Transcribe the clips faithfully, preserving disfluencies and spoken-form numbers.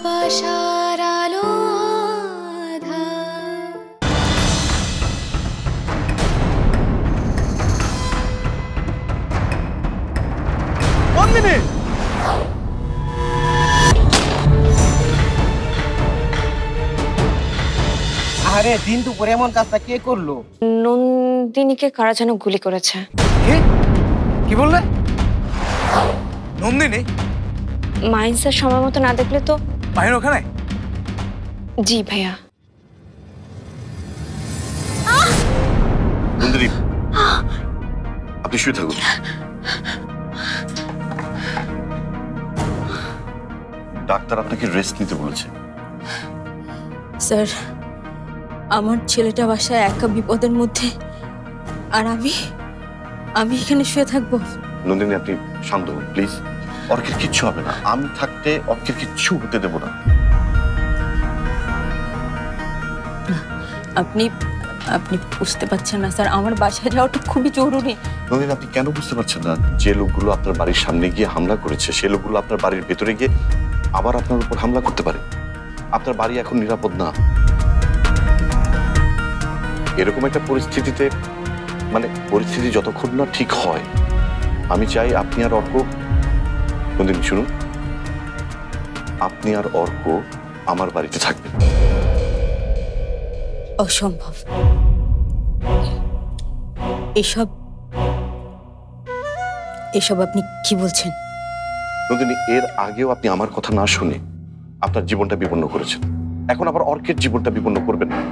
ভালোবাসার আলো নন্দিনী আরে দিন দুপুরে এমন কাজটা কে করলো? নন্দিনীকে কারা যেন গুলি করেছে। কি বললে? নন্দিনী মাইন্সের সময় মতো না দেখলে তো। বাইরে ওখানে? জি ভাইয়া। নন্দিনী আপনি শুয়ে থাকুন। ডাক্তার আপনাকে রেস্ট নিতে বলেছে। স্যার আমার ছেলেটা বাসায় একা বিপদের মধ্যে, আর আমি আমি এখানে শুয়ে থাকবো। নন্দিনী আপনি শান্ত হন প্লিজ। অর্কের কিচ্ছু হবে না, আমি থাকতে অর্কের কিচ্ছু হতে দেব না। আপনি আপনি বুঝতে পারছেন না স্যার, আমার বাসায় যাওয়াটা খুবই জরুরি। নন্দিনী আপনি কেন বুঝতে পারছেন না? যে লোকগুলো আপনার বাড়ির সামনে গিয়ে হামলা করেছে সে লোকগুলো আপনার বাড়ির ভেতরে গিয়ে আবার আপনার উপর হামলা করতে পারে। আপনার বাড়ি এখন নিরাপদ না। এরকম একটা পরিস্থিতিতে মানে পরিস্থিতি যতক্ষণ না ঠিক হয়, আমি চাই আপনি আর অর্ক, নন্দিনী শুনুন, আপনি আর অর্ক আমার বাড়িতে থাকবেন। অসম্ভব। এসব এসব আপনি কি বলছেন? নন্দিনী এর আগেও আপনি আমার কথা না শুনে আপনার জীবনটা বিপন্ন করেছেন, এখন আবার অর্কের জীবনটা বিপন্ন করবেন না।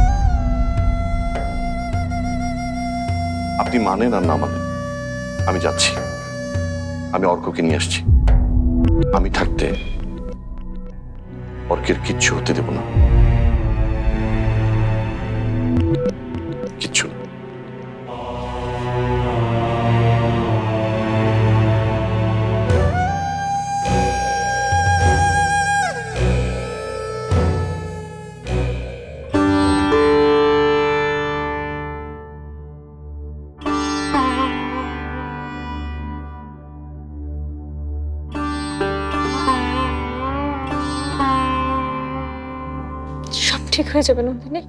আপনি মানেন আর না মানেন, আমি যাচ্ছি, আমি অর্ককে নিয়ে আসছি। আমি থাকতে অর্কের কিচ্ছু হতে দেব না, কিচ্ছু না। সব ঠিক হয়ে যাবে নন্দিনী।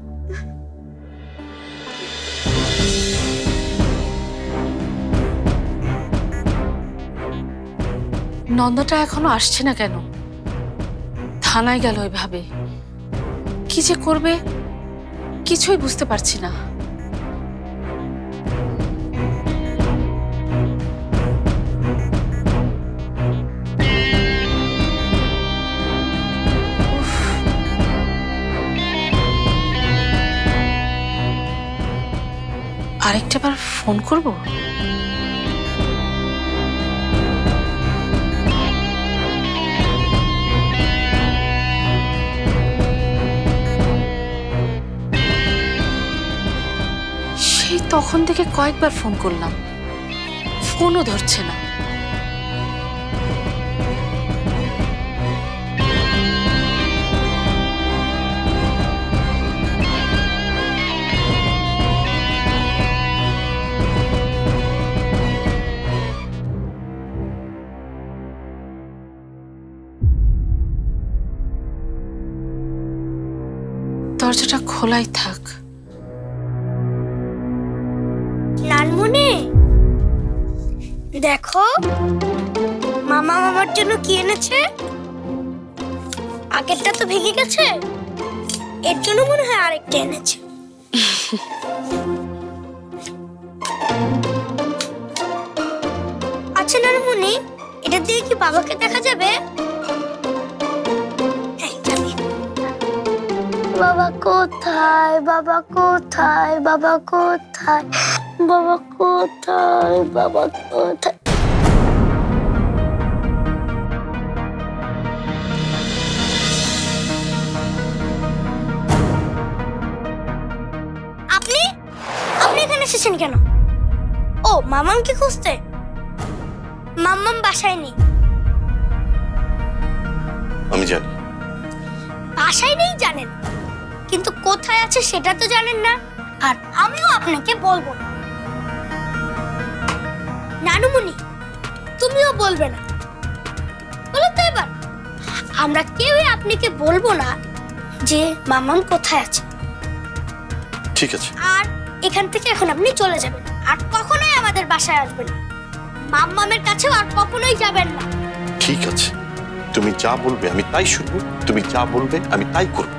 নন্দটা এখনো আসছে না কেন? থানায় গেল ওইভাবে, কি যে করবে কিছুই বুঝতে পারছি না। আরেকটা বার ফোন করব। সেই তখন থেকে কয়েকবার ফোন করলাম, ফোনও ধরছে না। দরজাটা খোলাই থাক। লালমনি দেখো, মামা মামার জন্য কি এনেছে। আগেরটা তো ভেঙে গেছে, এর জন্য মনে হয় আরেকটা এনেছে। আচ্ছা লালমনি, এটা দিয়ে কি বাবাকে দেখা যাবে? বাবা কোথায়, বাবা কোথায়, বাবা কোথায়, বাবা কোথায়, বাবা কোথায়? আপনি আপনি এখানে এসেছেন কেন? ও মামামকে খুঁজতে? মাম্মাম বাসায় নেই। আমি জানি বাসায় নেই জানেন, কিন্তু কোথায় আছে সেটা তো জানেন না, আর আমিও আপনাকে বলবো না। নানুমণি তুমিও বলবে না, বলো তো এবার। আমরা কেউই আপনাকে বলবো না যে মামাম কোথায় আছে। ঠিক আছে। আর এখান থেকে এখন আপনি চলে যাবেন, আর কখনোই আমাদের বাসায় আসবেন না। মাম্মামের কাছেও আর কখনোই যাবেন না। ঠিক আছে, তুমি যা বলবে আমি তাই শুনবো, তুমি যা বলবে আমি তাই করব।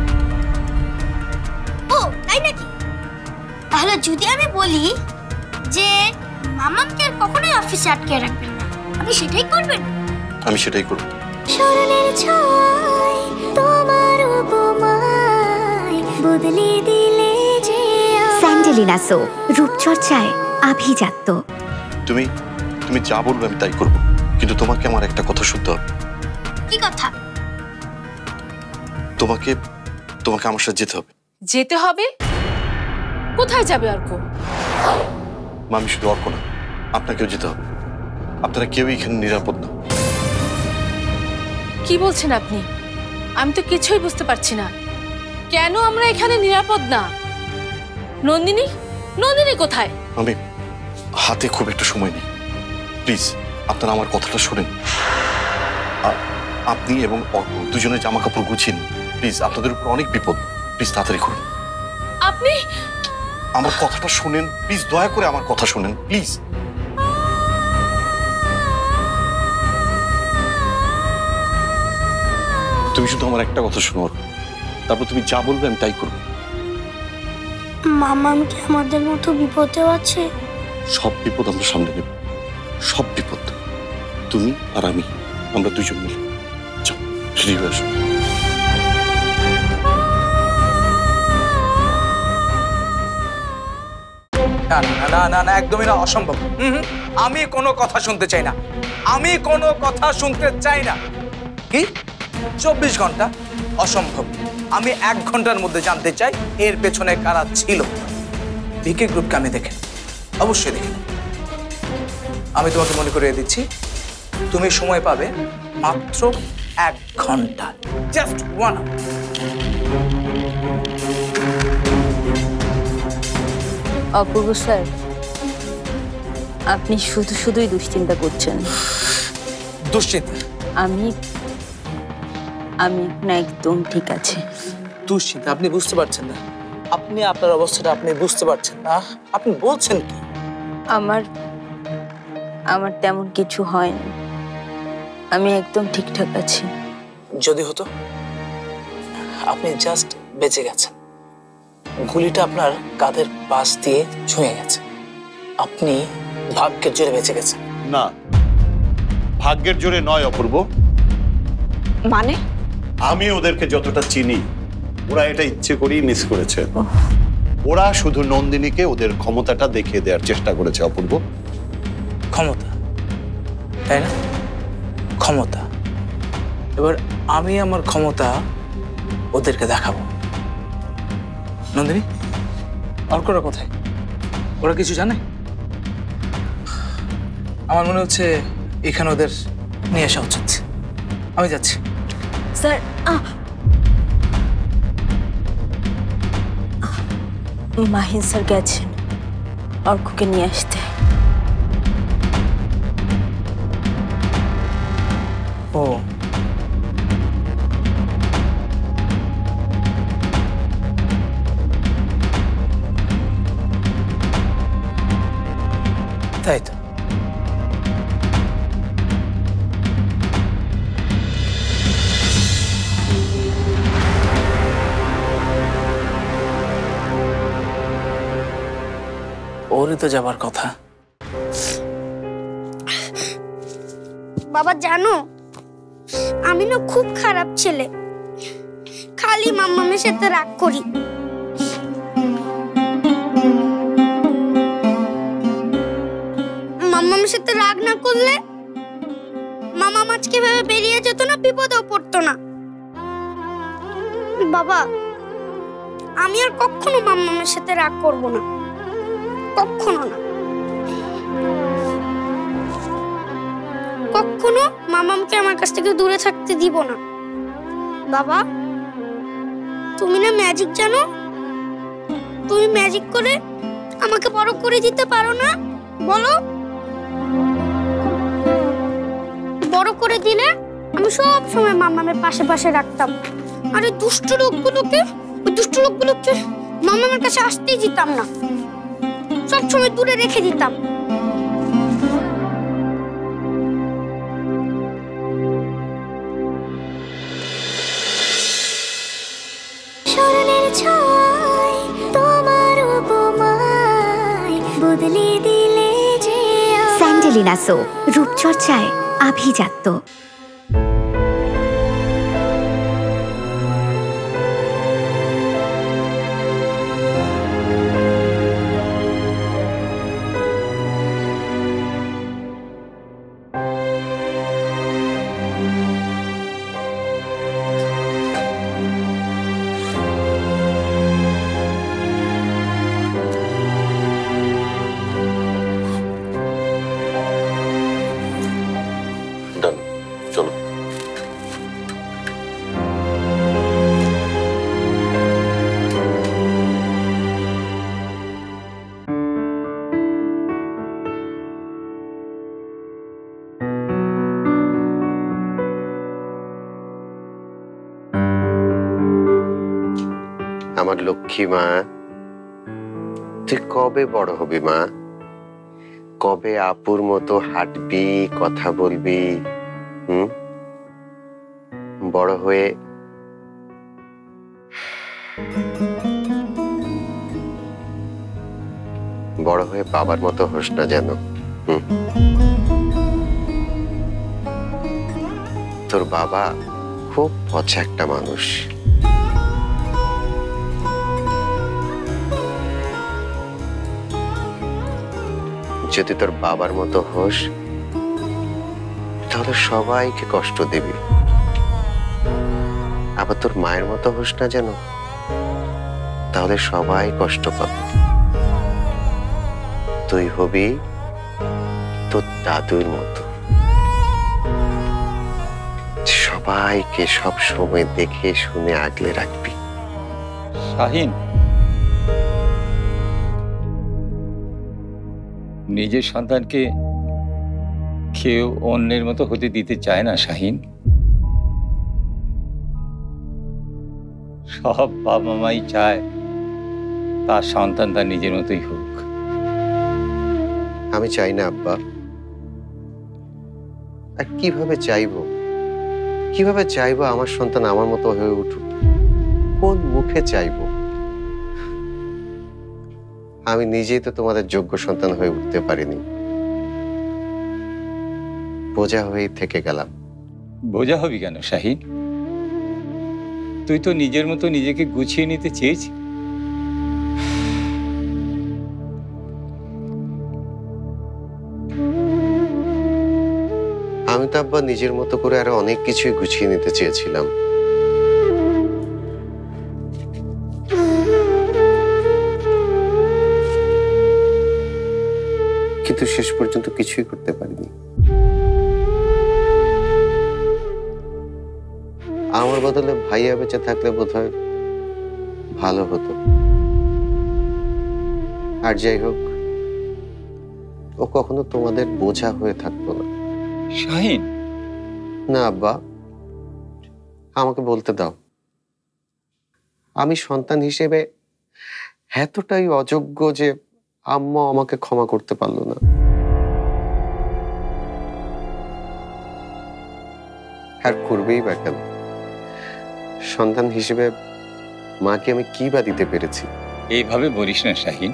ও তাই নাকি? তাহলে যদি আমি বলি যে মামামকে আর কখনোই অফিসে আটকে রাখবেন না, আপনি সেটাই করবেন? আমি সেটাই করব। স্মরণের ছয় তোমার উপমায় বদলে দিলে যে স্যান্ডেলিনা সো, রূপচর্চায় আভিজাত্য। তুমি তুমি যা বলবে আমি তাই করব, কিন্তু তোমাকে আমার একটা কথা শুনতে হবে। কি কথা? তোমাকে তোমাকে আমার সাথে যেতে হবে। যেতে হবে? কোথায় যাবে অর্ক? মামি, শুধু অর্ক না, আপনাকেও যেতে হবে। আপনারা কেউই এখানে নিরাপদ না। কি বলছেন আপনি? আমি তো কিছুই বুঝতে পারছি না। কেন আমরা এখানে নিরাপদ না? নন্দিনী নন্দিনী কোথায়? আমি হাতে খুব একটা সময় নেই, প্লিজ আপনারা আমার কথাটা শোনেন। আপনি এবং অর্ক দুজনের জামা কাপড় গুছিয়ে নিন প্লিজ, আপনাদের উপর অনেক বিপদ। প্লিজ তাড়াতাড়ি করুন। আপনি আমার কথাটা শোনেন প্লিজ, দয়া করে আমার কথা শোনেন প্লিজ। তুমি শুধু আমার একটা কথা শোনো, তারপর তুমি যা বলবে আমি তাই করবো। মামাম কি আমাদের মতো বিপদেও আছে? সব বিপদ আমরা সামনে নেব, সব বিপদ। তুমি আর আমি, আমরা দুজন মিলে। যাও, রেডি হয়ে আসো। না না না না না, একদমই না, অসম্ভব। হুম হুম, আমি কোনো কথা শুনতে চাই না, আমি কোনো কথা শুনতে চাই না। কি চব্বিশ ঘন্টা? অসম্ভব। আমি এক ঘন্টার মধ্যে জানতে চাই এর পেছনে কারা ছিল। ভিকে গ্রুপকে আমি দেখে অবশ্যই দেখে। আমি তোমাকে মনে করিয়ে দিচ্ছি, তুমি সময় পাবে মাত্র এক ঘন্টা, just one hour. Apurba sir, আপনি শুধু শুধুই দুশ্চিন্তা করছেন। দুশ্চিন্তা? আমি আমি এখন একদম ঠিক আছে। দুশ্চিন্তা? আপনি বুঝতে পারছেন না, আপনি আপনার অবস্থাটা আপনি বুঝতে পারছেন না। আপনি বলছেন কি? আমার আমার তেমন কিছু হয়নি, আমি একদম ঠিকঠাক আছি। যদি হতো, আপনি জাস্ট বেঁচে গেছেন। গুলিটা আপনার কাঁধের পাশ দিয়ে ছুঁয়ে গেছে, আপনি ভাগ্যের জোরে বেঁচে গেছেন। না, ভাগ্যের জোরে নয় অপূর্ব। মানে? আমি ওদেরকে যতটা চিনি, ওরা এটা ইচ্ছে করেই মিস করেছে। ওরা শুধু নন্দিনীকে ওদের ক্ষমতাটা দেখিয়ে দেওয়ার চেষ্টা করেছে অপূর্ব। ক্ষমতা, তাই না? ক্ষমতা। এবার আমি আমার ক্ষমতা ওদেরকে দেখাবো। নন্দিনী, অর্করা কোথায়? ওরা কিছু জানে? আমার মনে হচ্ছে এখানে ওদের নিয়ে আসা উচিত। আমি যাচ্ছি। স্যার, মাহিন স্যার গেছেন অর্ককে নিয়ে আসতে। ও, তাই তো। ওরই তো যাবার কথা। বাবা জানো, আমি না খুব খারাপ ছেলে, খালি মাম্মামের সাথে রাগ করি। মাম্মামের সাথে রাগ না করলে মামা মাছকে ভেবে বেরিয়ে যেত না, বিপদেও পড়তো না। বাবা, আমি আর কখনো মাম্মামের সাথে রাগ করব না, কখনো না। কখনো মামামকে আমার কাছ থেকে দূরে থাকতে দিব না। বাবা, তুমি না ম্যাজিক জানো? তুমি ম্যাজিক করে আমাকে বড় করে দিতে পারো না? বলো, বড় করে দিলে আমি আমি সব সময় মামামের পাশে পাশে রাখতাম। আর ওই দুষ্ট লোকগুলোকে ওই দুষ্ট লোকগুলোকে মামামের কাছে আসতেই দিতাম না, সব সময় দূরে রেখে দিতাম। স্মরণের ছয় তোমার উপমায় বদলে দিলে যে স্যান্ডেলিনা সো, রূপচর্চায় আভিজাত্য। ডান, চলো। আমার লক্ষ্মী মা, তুই কবে বড় হবি মা? কবে আপুর মতো হাঁটবি, কথা বলবি? হুম, বড় হয়ে বড় হয়ে বাবার মতো হোস না যেন। হুম, তোর বাবা খুব পচা একটা মানুষ। যদি তোর বাবার মতো হোস তাহলে সবাইকে কষ্ট দিবি। আবার তোর মায়ের মতো হোস না যেন, তাহলে সবাই কষ্ট পাবে। তুই হবি তোর দাদুর মতো, সবাইকে সব সময় দেখে শুনে আগলে রাখবি। শাহিন, নিজের সন্তানকে কেউ অন্যের মতো হতে দিতে চায় না শাহিন। সব বাবা মাই চায় তার সন্তান তার নিজের মতোই হোক। আমি চাই না আব্বা। আর কিভাবে চাইবো কিভাবে চাইবো আমার সন্তান আমার মতো হয়ে উঠুক? কোন মুখে চাইবো? আমি নিজেই তো তোমাদের যোগ্য সন্তান হয়ে উঠতে পারিনি, বোঝা হয়েই থেকে গেলাম। বোঝা হবি কেন শাহিন? তুই তো নিজের মতো নিজেকে গুছিয়ে নিতে চেয়েছি। আমি তো আব্বা নিজের মতো করে আরো অনেক কিছুই গুছিয়ে নিতে চেয়েছিলাম, কিন্তু শেষ পর্যন্ত কিছুই করতে পারিনি। আমার বদলে ভাইয়া বেঁচে থাকলে বোধহয় ভালো হতো। আর যাই হোক, ও কখনো তোমাদের বোঝা হয়ে থাকতো না। শাহিন, না আব্বা, আমাকে বলতে দাও। আমি সন্তান হিসেবে এতটাই অযোগ্য যে আম্মা আমাকে ক্ষমা করতে পারলো না। আর করবেই বা কেন? সন্তান হিসেবে মাকে আমি কি বা দিতে পেরেছি? এইভাবে বলিস না শাহিন।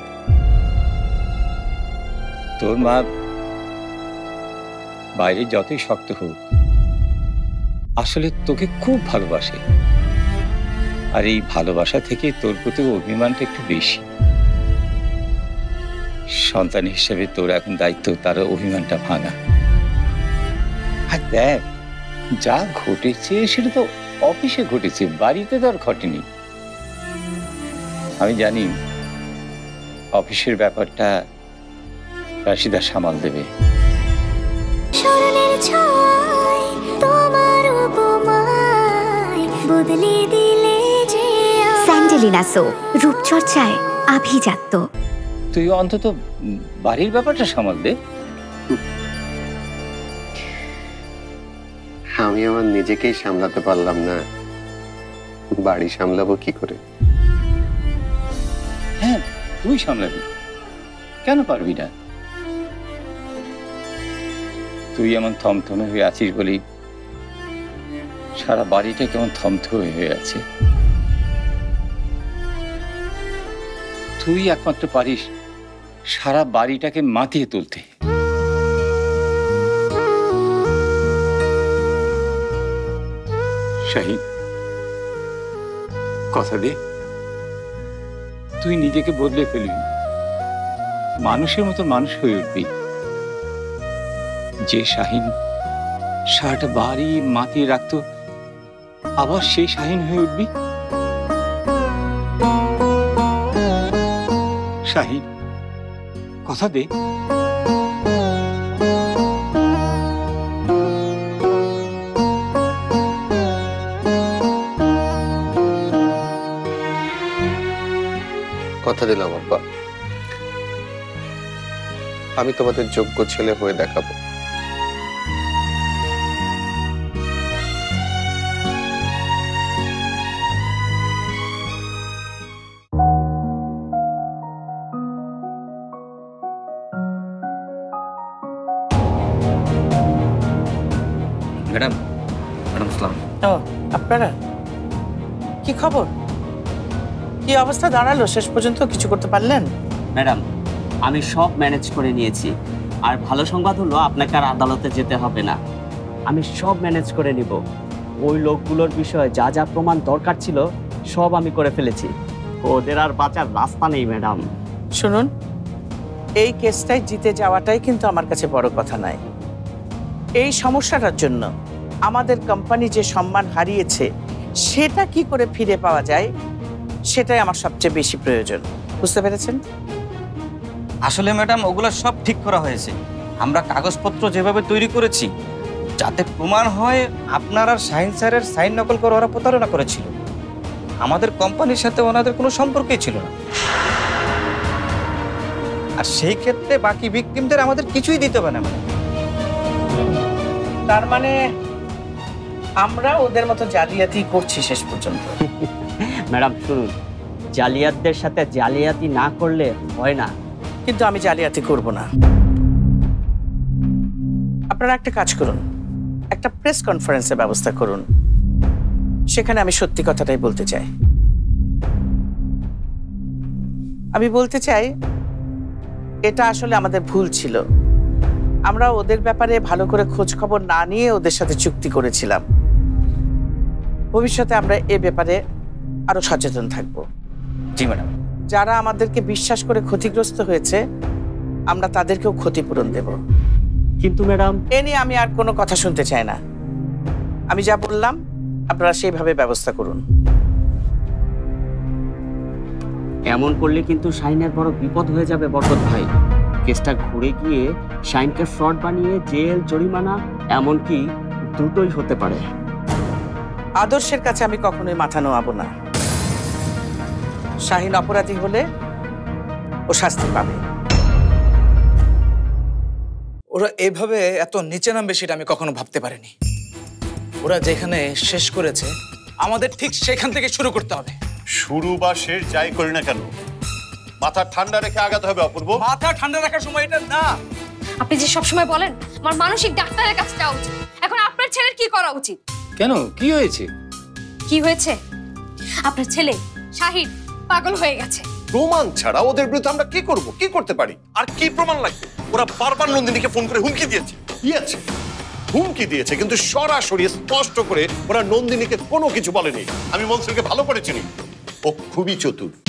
তোর মা বাইরে যতই শক্ত হোক, আসলে তোকে খুব ভালোবাসে। আর এই ভালোবাসা থেকে তোর প্রতি অভিমানটা একটু বেশি। সন্তান হিসেবে তোর এখন দায়িত্ব তার অভিমানটা ভাঙা। আর দেখ, যা ঘটেছে সেটা তো অফিসে ঘটেছে, বাড়িতে তো আর ঘটেনি। আমি জানি অফিসের ব্যাপারটা রাশিদা সামাল দেবে। স্মরণের ছয় তোমার উপমায় বদলে দিলে যে স্যান্ডেলিনা সো, রূপচর্চায় আভিজাত্য। তুই অন্তত বাড়ির ব্যাপারটা সামাল দে। আমি আমার নিজেকেই সামলাতে পারলাম না, বাড়ি সামলাবো কি করে? হ্যাঁ, তুই সামলাবি, কেন পারবি না? তুই এমন থমথমে হয়ে আছিস বলেই সারা বাড়িটা কেমন থমথমে হয়ে আছে। তুই একমাত্র পারিস সারা বাড়িটাকে মাতিয়ে তুলতে। শাহিন, কথা দে, তুই নিজেকে বদলে ফেলবি, মানুষের মতো মানুষ হয়ে উঠবি। যে শাহিন সারাটা বাড়ি মাতিয়ে রাখতো, আবার সেই শাহিন হয়ে উঠবি। শাহিন, কথা দে। কথা দিলাম আব্বা, আমি তোমাদের যোগ্য ছেলে হয়ে দেখাবো। ম্যাডাম, ম্যাডাম সালাম। ও আপনারা, কি খবর? কি অবস্থা দাঁড়ালো? শেষ পর্যন্ত কিছু করতে পারলেন? ম্যাডাম, আমি সব ম্যানেজ করে নিয়েছি। আর ভালো সংবাদ হলো, আপনাকে আর আদালতে যেতে হবে না। আমি সব ম্যানেজ করে নিব। ওই লোকগুলোর বিষয়ে যা যা প্রমাণ দরকার ছিল সব আমি করে ফেলেছি। ওদের আর বাঁচার রাস্তা নেই ম্যাডাম। শুনুন, এই কেসটাই জিতে যাওয়াটাই কিন্তু আমার কাছে বড় কথা নয়। এই সমস্যাটার জন্য আমাদের কোম্পানি যে সম্মান হারিয়েছে সেটা কি করে ফিরে পাওয়া যায়, সেটাই আমার সবচেয়ে বেশি প্রয়োজন। বুঝতে পেরেছেন? আসলে ম্যাডাম, ওগুলো সব ঠিক করা হয়েছে। আমরা কাগজপত্র যেভাবে তৈরি করেছি, যাতে প্রমাণ হয় আপনার আর শাহিন স্যারের সাইন নকল করে ওরা প্রতারণা করেছিল। আমাদের কোম্পানির সাথে ওনাদের কোনো সম্পর্কই ছিল না। আর সেই ক্ষেত্রে বাকি ভিকটিমদের আমাদের কিছুই দিতে হবে না ম্যাডাম। তার মানে আমরা ওদের মতো জালিয়াতি করছি শেষ পর্যন্ত। ম্যাডাম শুনুন, জালিয়াতদের সাথে জালিয়াতি না করলে হয় না। কিন্তু আমি জালিয়াতি করব না। আপনারা একটা কাজ করুন, একটা প্রেস কনফারেন্সের ব্যবস্থা করুন, সেখানে আমি সত্যি কথাটাই বলতে চাই। আমি বলতে চাই এটা আসলে আমাদের ভুল ছিল। আমরা ওদের ব্যাপারে ভালো করে খোঁজ খবর না নিয়ে ওদের সাথে চুক্তি করেছিলাম। ভবিষ্যতে আমরা এ ব্যাপারে আরো সচেতন থাকব। জি ম্যাডাম। যারা আমাদেরকে বিশ্বাস করে ক্ষতিগ্রস্ত হয়েছে, আমরা তাদেরকেও ক্ষতিপূরণ দেব। কিন্তু ম্যাডাম, এ নিয়ে আমি আর কোনো কথা শুনতে চাই না। আমি যা বললাম আপনারা সেইভাবে ব্যবস্থা করুন। এমন করলে কিন্তু শাহিনের বড় বিপদ হয়ে যাবে বরকত ভাই। কেসটা ঘুরে গিয়ে শাহিনকে ফ্রড বানিয়ে জেল, জরিমানা, এমনকি দুটোই হতে পারে। আদর্শের কাছে আমি কখনোই মাথা নোয়াবো না। শাহিন অপরাধী হলে ও শাস্তি পাবে। ওরা এইভাবে এত নিচে নামবে সেটা আমি কখনো ভাবতে পারিনি। ওরা যেখানে শেষ করেছে, আমাদের ঠিক সেখান থেকে শুরু করতে হবে। শুরু বা শেষ যাই করি না কেন, মাথা ঠান্ডা রেখে আগাতে হবে অপূর্ব। মাথা ঠান্ডা রাখার সময় এটা না। আপনি যে সবসময় বলেন আমার মানসিক ডাক্তারের কাছে যাওয়া উচিত, এখন আপনার ছেলের কি করা উচিত? কেন, কি হয়েছে? কি হয়েছে? আপনার ছেলে শাহিন পাগল হয়ে গেছে। প্রমাণ ছাড়া ওদের বিরুদ্ধে আমরা কি করব, কি করতে পারি? আর কি প্রমাণ লাগবে? ওরা বারবার নন্দিনীকে ফোন করে হুমকি দিয়েছে। দিয়েছে হুমকি দিয়েছে, কিন্তু সরাসরি স্পষ্ট করে ওরা নন্দিনীকে কোনো কিছু বলেনি। আমি মনসুরকে ভালো করে চিনি, ও খুবই চতুর।